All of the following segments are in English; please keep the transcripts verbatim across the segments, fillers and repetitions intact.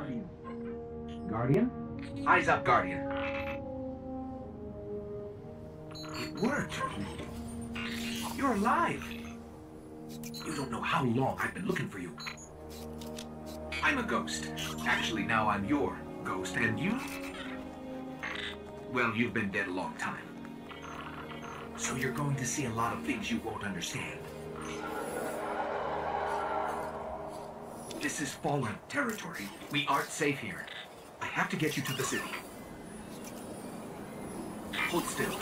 Guardian? Eyes up, Guardian. It worked. You're alive. You don't know how long I've been looking for you. I'm a ghost. Actually, now I'm your ghost, and you? Well, you've been dead a long time. So you're going to see a lot of things you won't understand. This is fallen territory. We aren't safe here. I have to get you to the city. Hold still.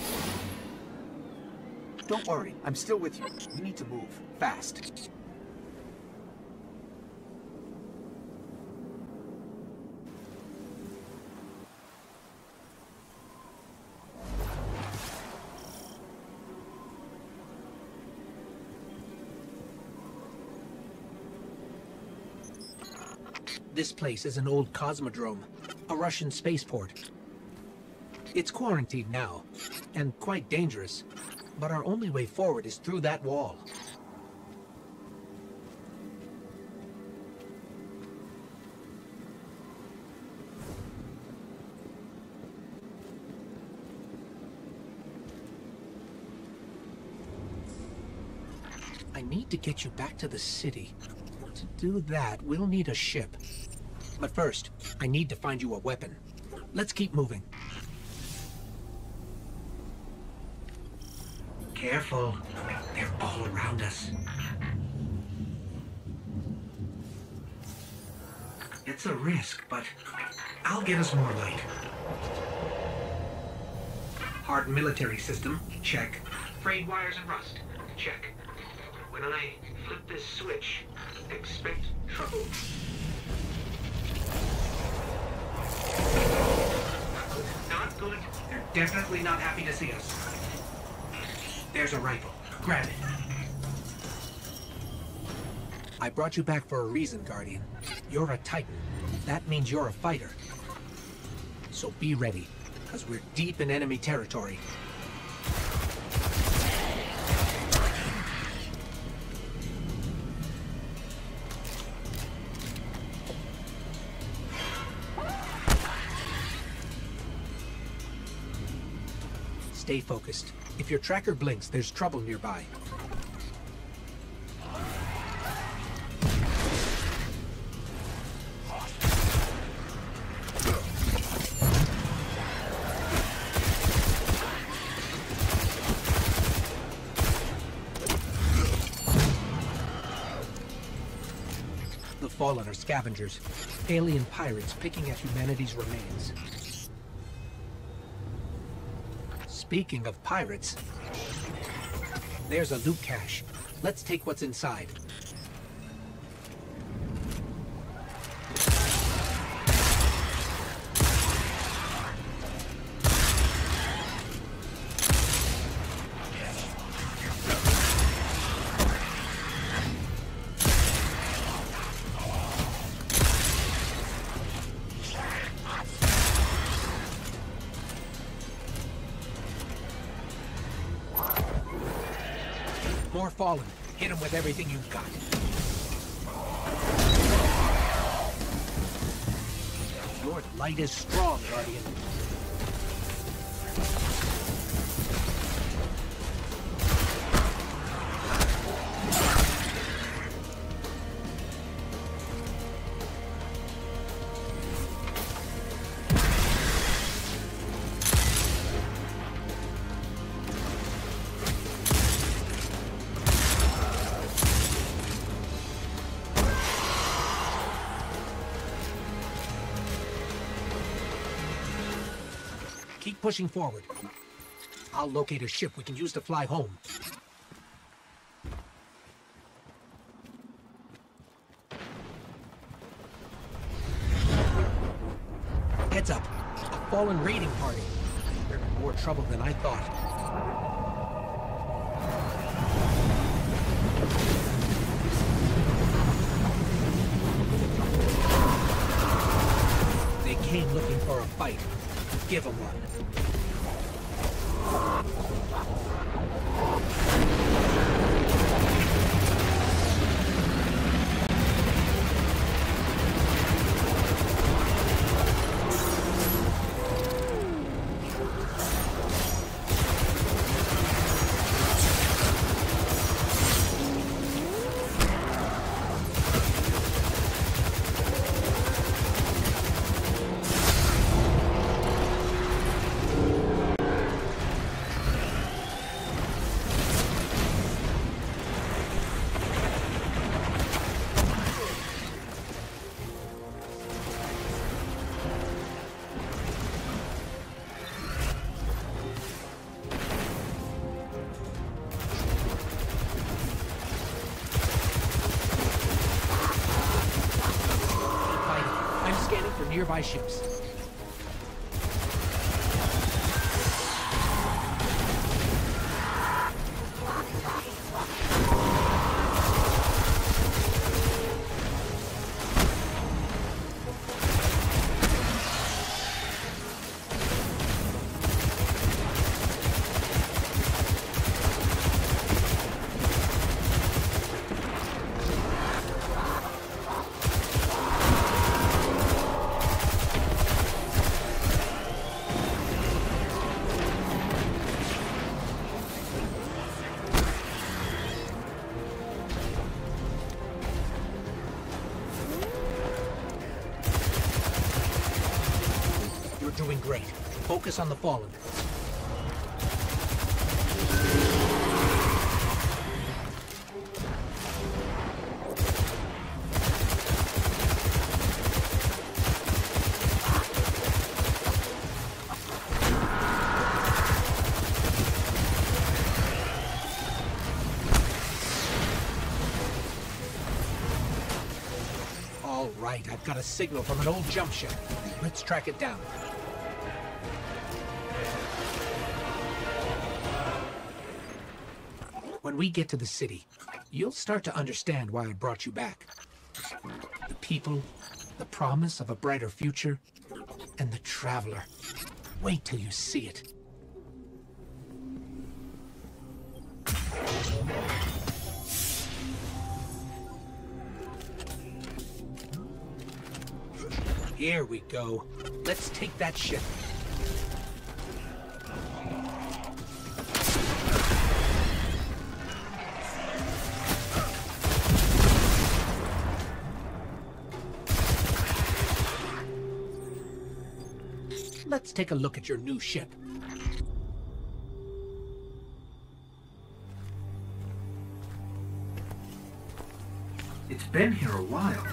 Don't worry, I'm still with you. We need to move. Fast. This place is an old cosmodrome, a Russian spaceport. It's quarantined now, and quite dangerous, but our only way forward is through that wall. I need to get you back to the city. To do that, we'll need a ship. But first, I need to find you a weapon. Let's keep moving. Careful. They're all around us. It's a risk, but I'll get us more light. Hard military system, check. Frayed wires and rust, check. When I flip this switch, expect trouble. Not good. They're definitely not happy to see us. There's a rifle. Grab it. I brought you back for a reason, Guardian. You're a Titan. That means you're a fighter. So be ready, because we're deep in enemy territory. Stay focused. If your tracker blinks, there's trouble nearby. The Fallen are scavengers, alien pirates picking at humanity's remains. Speaking of pirates, there's a loot cache. Let's take what's inside. More Fallen. Hit him with everything you've got. Your light is strong, Guardian. Keep pushing forward. I'll locate a ship we can use to fly home. Heads up. A Fallen raiding party. They're in more trouble than I thought. They came looking for a fight. Give them one. nearby ships. Doing great. Focus on the fallen. All right, I've got a signal from an old jump ship. Let's track it down. When we get to the city, you'll start to understand why I brought you back. The people, the promise of a brighter future, and the traveler. Wait till you see it. Here we go. Let's take that ship. Let's take a look at your new ship. It's been here a while.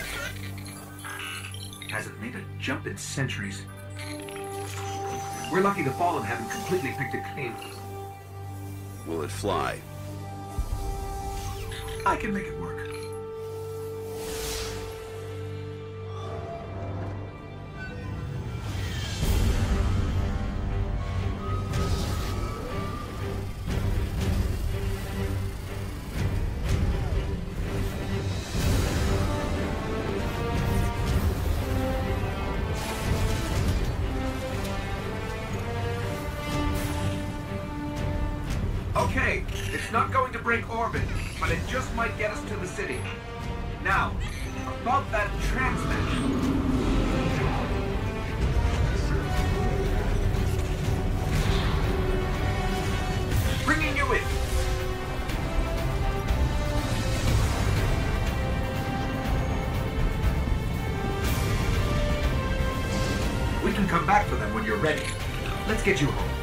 Hasn't made a jump in centuries. We're lucky the Fallen haven't completely picked it clean. Will it fly? I can make it work. Okay, it's not going to break orbit, but it just might get us to the city. Now, about that transmat. Bringing you in. We can come back for them when you're ready. Let's get you home.